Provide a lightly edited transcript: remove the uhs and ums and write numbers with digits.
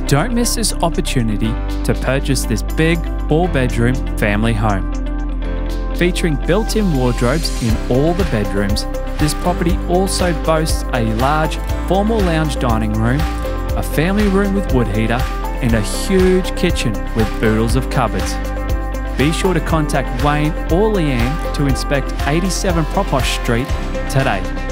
Don't miss this opportunity to purchase this big 4-bedroom family home. Featuring built-in wardrobes in all the bedrooms, this property also boasts a large formal lounge dining room, a family room with wood heater, and a huge kitchen with oodles of cupboards. Be sure to contact Wayne or Leanne to inspect 87 Proposch Street today.